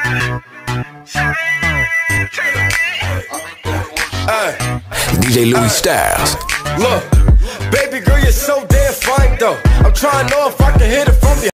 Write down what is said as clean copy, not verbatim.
DJ Louis Styles. Look, baby girl, you're so damn fine though. I'm trying to know if I can hit it from behind.